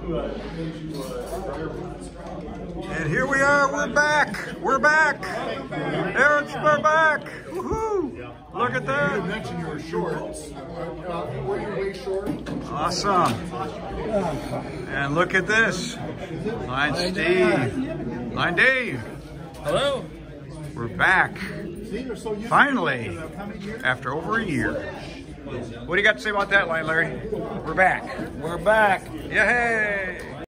And here we are, we're back. We're back. Elks, we're back. Woohoo! Look at that. You mentioned you were shorts. Were you way short? Awesome. And look at this. Line Steve. Line Dave. Hello. We're back. Finally, after over a year. What do you got to say about that line, Larry? We're back. We're back. Yay!